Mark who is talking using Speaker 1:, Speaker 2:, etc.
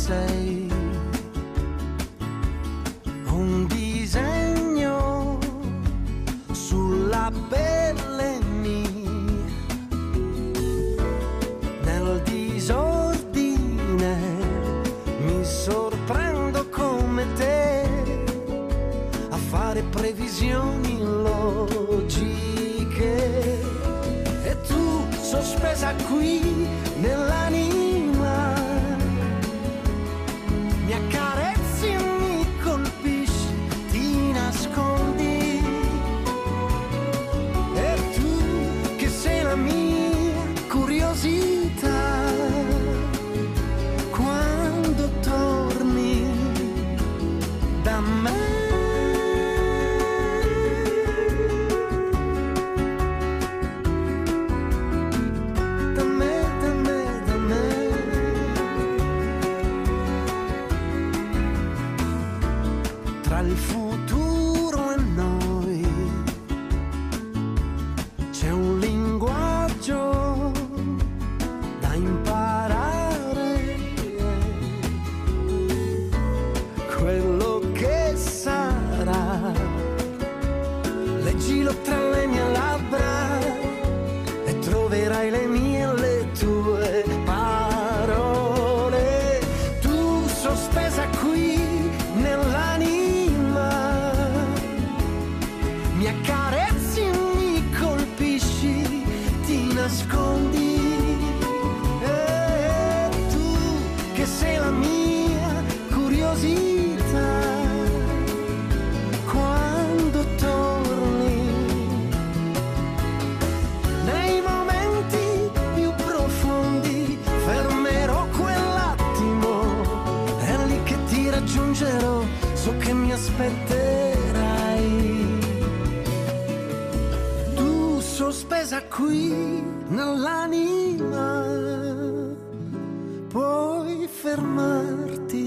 Speaker 1: sei. Un disegno sulla pelle mia, nel disordine mi sorprendo come te a fare previsioni logiche, e tu sospesa qui nell'anima mi accarezzi e mi colpisci, ti nascondi, e tu che sei la mia curiosità, quando torni da me. Tra il futuro e noi c'è un linguaggio da imparare, quello che sarà, leggilo tra le mie labbra e troverai le mie e le tue parole, tu sospesa qui nell'anima mi accarezzi e mi colpisci, ti nascondi, e tu che sei la mia curiosità, quando torni nei momenti più profondi fermerò quell'attimo, è lì che ti raggiungerò, so che mi aspetterai, tu sospesa qui nell'anima, puoi fermarti